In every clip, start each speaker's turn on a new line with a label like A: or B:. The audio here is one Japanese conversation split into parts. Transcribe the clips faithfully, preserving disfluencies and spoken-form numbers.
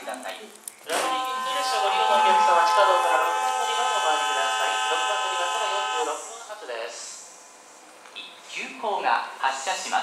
A: ださい。
B: 浦和駅に列車ご利用のお客様、地下道からろくばん乗り場にお回りください。ろくばん乗り場からよんじゅうろくふん発です。
A: 急行が発車します。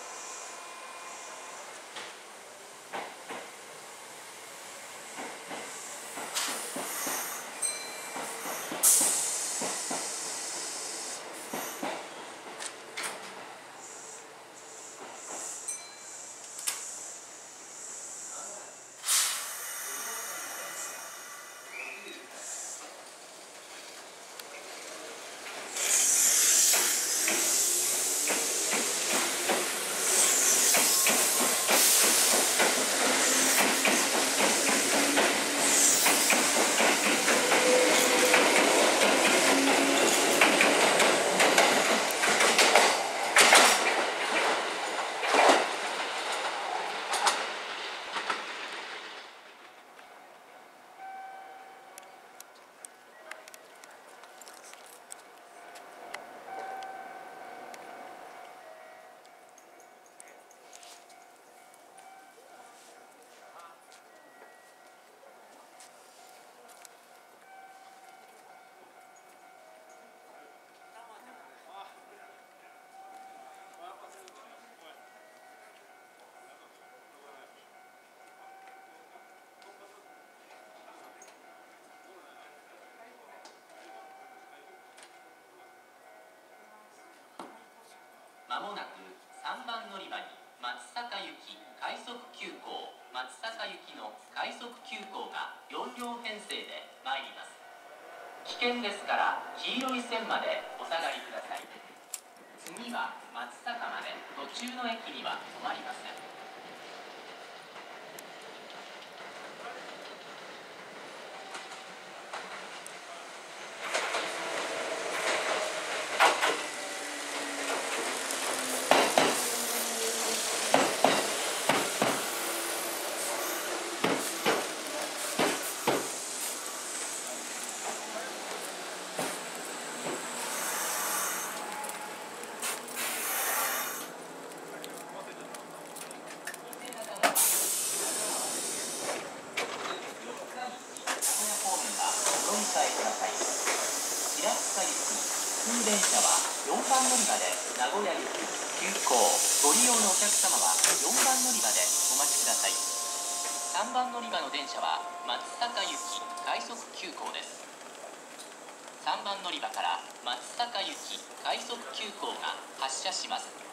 A: まもなくさんばん乗り場に松阪行き快速急行松阪行きの快速急行がよんりょう編成で参ります。危険ですから黄色い線までお下がりください。次は松阪まで途中の駅には止まりません。電車はよんばん乗り場で名古屋行き急行ご利用のお客様はよんばん乗り場でお待ちください。さんばん乗り場の電車は松阪行き快速急行です。さんばん乗り場から松阪行き快速急行が発車します。